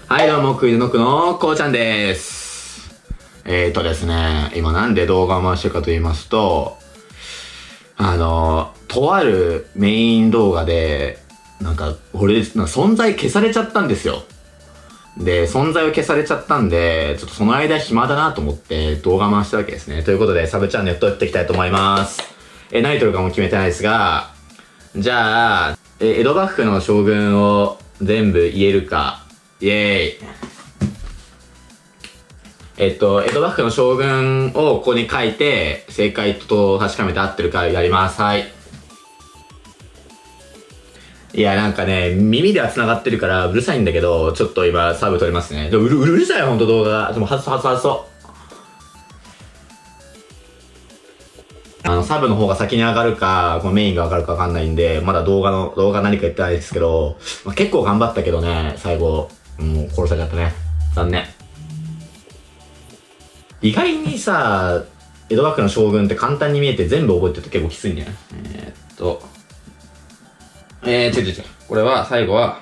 はい、どうも、クイズノックのこうちゃんです。ですね、今なんで動画を回してるかと言いますと、とあるメイン動画で、俺、存在消されちゃったんですよ。で、存在を消されちゃったんで、ちょっとその間暇だなと思って動画回したわけですね。ということで、サブチャンネル撮っていきたいと思います。何撮るかも決めてないですが、じゃあ、江戸幕府の将軍を全部言えるか、イエーイ。江戸幕府の将軍をここに書いて、正解と確かめて合ってるかやります。はい。いや、なんかね、耳では繋がってるからうるさいんだけど、ちょっと今サブ撮りますね。でもうるさいよ、ほんと動画が。でも外そう。サブの方が先に上がるか、このメインが上がるかわかんないんで、まだ動画何か言ってないですけど、結構頑張ったけどね、最後、もう殺されちゃったね。残念。意外にさ、江戸幕府の将軍って簡単に見えて全部覚えてると結構きついんだよね。違う。これは、最後は、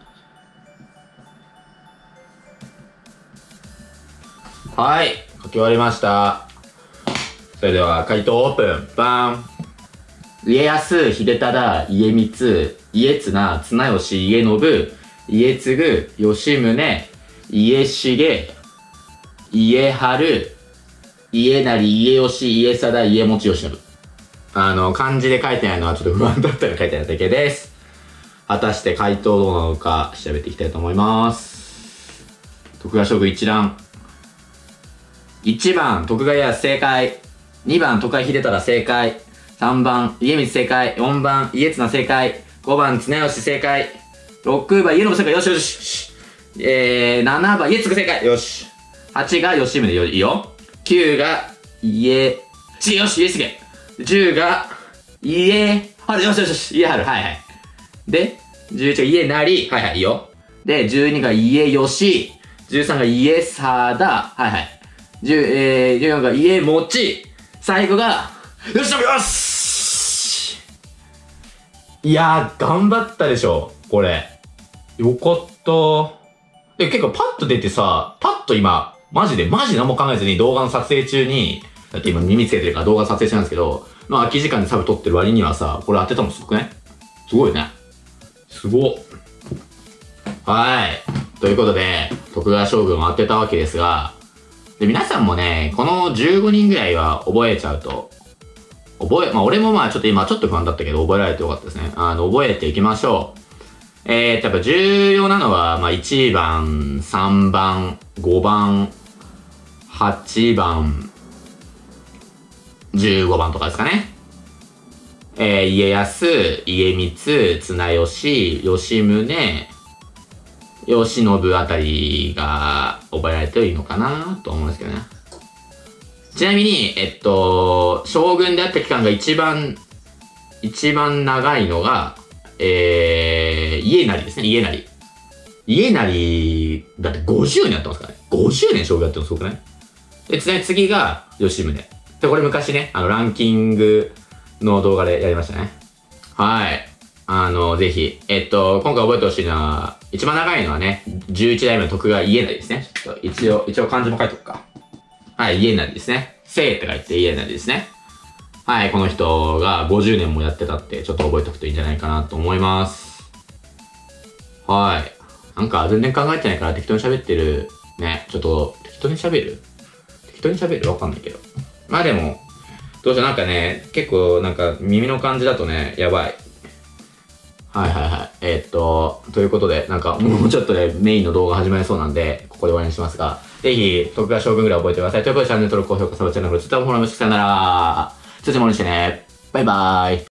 はい、書き終わりました。それでは、回答オープン。バーン。家康、秀忠、家光、家綱、綱吉、家信、家継、吉宗、家重、家治、家成、家吉、家貞、家持、吉信。漢字で書いてないのはちょっと不安だったら書いてないだけです。果たして回答どうなのか調べていきたいと思います。徳川将軍一覧。1番、徳川家康正解。2番、徳川秀忠正解。3番、家光正解。4番、家綱正解。5番、綱吉正解。6番、家信正解。よし。7番、家継正解。よし。8が吉宗いいよ。9が家重。よし、家重。10が家治。よし。家治。はい。で、11が家成。はい、いいよ。で、12が家吉。13が家貞。はい。14が家持。最後が、よし。いやー、頑張ったでしょ、これ。よかった。で、結構パッと出てさ、パッと今、マジで何も考えずに動画の撮影中に、だって今耳つけてるから動画撮影中なんですけど、空き時間でサブ撮ってる割にはさ、これ当てたのすごくね？すごいよね。すごっ。はい。ということで、徳川将軍を当てたわけですが、で、皆さんもね、この15人ぐらいは覚えちゃうと、俺もちょっと今ちょっと不安だったけど、覚えられてよかったですね。覚えていきましょう。やっぱ重要なのは、1番、3番、5番、8番、15番とかですかね。家康、家光、綱吉、吉宗、慶喜あたりが覚えられていいのかなと思うんですけどね。ちなみに、将軍であった期間が一番長いのが、家成ですね、家成。家成、だって50年やってますからね。50年将軍やってるのすごくない？で、次が吉宗。で、これ昔ね、ランキングの動画でやりましたね。はい。ぜひ、今回覚えてほしいのは、一番長いのはね、11代目の徳川家成ですね。ちょっと一応漢字も書いとくか。はい、家成ですね。生って書いて家成ですね。はい、この人が50年もやってたって、ちょっと覚えておくといいんじゃないかなと思います。はい。全然考えてないから適当に喋ってる。ね、ちょっと、適当に喋るわかんないけど。でも、どうしよう、結構耳の感じだとね、やばい。はい。ということで、もうちょっとでメインの動画始まりそうなんで、ここで終わりにしますが、ぜひ、徳川将軍ぐらい覚えてください。ということで、チャンネル登録、高評価、サブチャンネル、ツイッターもフォローしてください。さよなら。通知もお願いしてね。バイバーイ。